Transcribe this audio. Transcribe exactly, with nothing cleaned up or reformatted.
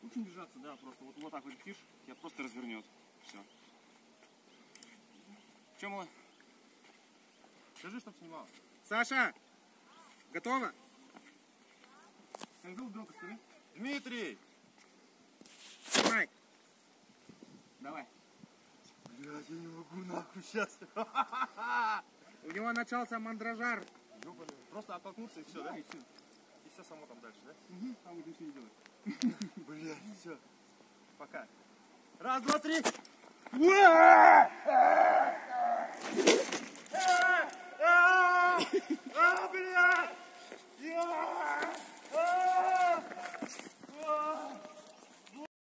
Очень держаться, да, просто вот, вот так вот летишь, тебя просто развернет. Все. Че, мало? Скажи, чтоб снимал. Саша! Готова? Как зовут друга, скажи? Дмитрий! Снимай! Давай. Блядь, я не могу нахуй сейчас. У него начался мандражар. Ёбаный. Просто оттолкнуться и все, да? И все. И все само там дальше, да? Угу. Там вот ничего не делать. Блядь, все. Пока. Раз, два, три.